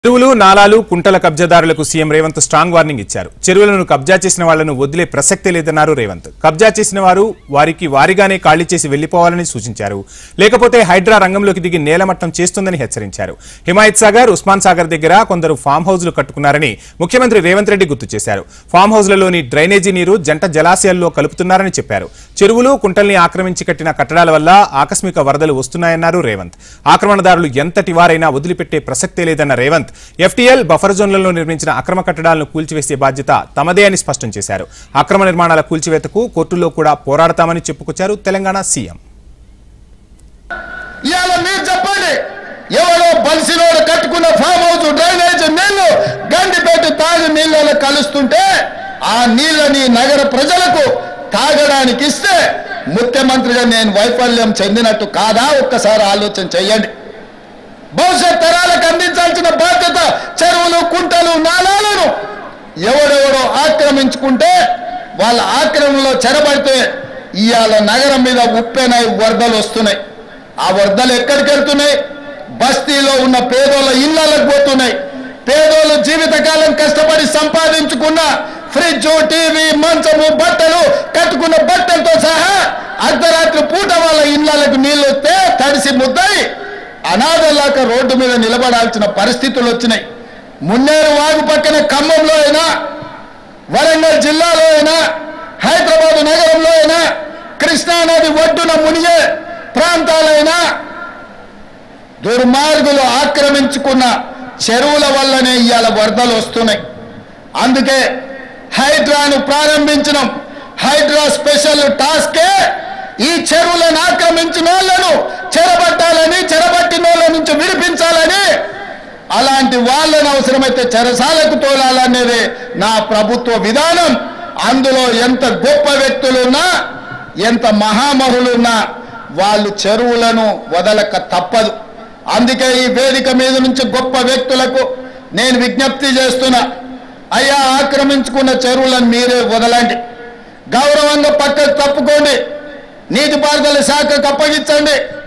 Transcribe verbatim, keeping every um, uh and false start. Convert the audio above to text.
చెరువులు నాలాలు కుంటల కబ్జాదారులకు సీఎం రేవంత్ స్ట్రాంగ్ వార్నింగ్ ఇచ్చారు. చెరువులను కబ్జా చేసిన వాళ్లను వదిలే ప్రసక్తే లేదన్నారు రేవంత్. కబ్జా చేసిన వారు వారికి వారిగానే ఖాళీ చేసి వెళ్లిపోవాలని సూచించారు. లేకపోతే హైడ్రా రంగంలోకి దిగి నేలమట్టం చేస్తుందని హెచ్చరించారు. హిమాయత్ సాగర్, ఉస్మాన్ సాగర్ దగ్గర కొందరు ఫామ్ హౌజ్లు కట్టుకున్నారని ముఖ్యమంత్రి రేవంత్ రెడ్డి గుర్తు చేశారు. ఫామ్ హౌజ్లలోని డ్రైనేజీ నీరు జంట జలాశయాల్లో కలుపుతున్నారని చెప్పారు. చెరువులు కుంటల్ని ఆక్రమించి కట్టిన కట్టడాల వల్ల ఆకస్మిక వరదలు వస్తున్నాయన్నారు రేవంత్. ఆక్రమణదారులు ఎంతటి వారైనా వదిలిపెట్టే ప్రసక్తే లేదన్న రేవంత్ ఎఫ్టీఎల్ బఫర్ జోన్లలో నిర్మించిన అక్రమ కట్టడాలను కూల్చివేసే బాధ్యత తమదే అని స్పష్టం చేశారు. అక్రమ నిర్మాణాల కూల్చివేతకు కోర్టులో కూడా పోరాడతామని చెప్పుకొచ్చారు తెలంగాణ సీఎం. ఎవరో బలిసినోడు కట్టుకున్న ఫామ్ హౌస్ డ్రైనేజ్ నీళ్లు గండిపేట తాగి నీళ్ళలో కలుస్తుంటే ఆ నీళ్ళని నగర ప్రజలకు తాగడానికి ఇస్తే ముఖ్యమంత్రిగా నేను వైఫల్యం చెందినట్టు కాదా? ఒక్కసారి ఆలోచన చెయ్యండి. భవిష్యత్ తరాలకు అందించాల్సిన బాధ్యత చెరువులు, కుంటలు, నాలాలను ఎవడెవడో ఆక్రమించుకుంటే వాళ్ళ ఆక్రమణలో చెరబడితే ఇవాళ నగరం మీద ఉప్పెనై వరదలు వస్తున్నాయి. ఆ వరదలు ఎక్కడికి వెళ్తున్నాయి? బస్తీలో ఉన్న పేదోళ్ళ ఇళ్లకు పోతున్నాయి. పేదోళ్ళు జీవితకాలం కష్టపడి సంపాదించుకున్న ఫ్రిడ్జ్, టీవీ, మంచము, బట్టలు, కట్టుకున్న బట్టలతో సహా అర్ధరాత్రి పూట వాళ్ళ ఇళ్లకు నీళ్ళు వస్తే తడిసి ముద్దయి అనాథలాక రోడ్డు మీద నిలబడాల్సిన పరిస్థితులు వచ్చినాయి. మున్నేరు వాగు పక్కన ఖమ్మంలో అయినా, వరంగల్ జిల్లాలో అయినా, హైదరాబాద్ నగరంలో అయినా, కృష్ణానది ఒడ్డున మునిగే ప్రాంతాలైనా దుర్మార్గులు ఆక్రమించుకున్న చెరువుల వల్లనే ఇవాళ వరదలు వస్తున్నాయి. అందుకే హైడ్రాను ప్రారంభించడం. హైడ్రా స్పెషల్ టాస్కే ఈ చెరువులను ఆక్రమించిన వాళ్ళను చెరబట్టాలని, చెరబట్టిన వాళ్ళ నుంచి విడిపించాలని, అలాంటి వాళ్ళని అవసరమైతే చెరసాలకు తోలాలనేది నా ప్రభుత్వ విధానం. అందులో ఎంత గొప్ప వ్యక్తులున్నా, ఎంత మహామహులున్నా వాళ్ళు చెరువులను వదలక తప్పదు. అందుకే ఈ వేదిక మీద నుంచి గొప్ప వ్యక్తులకు నేను విజ్ఞప్తి చేస్తున్నా, అయ్యా ఆక్రమించుకున్న చెరువులను మీరే వదలండి, గౌరవంగా పక్కకు తప్పుకోండి, నీటిపారుదల శాఖకు అప్పగించండి.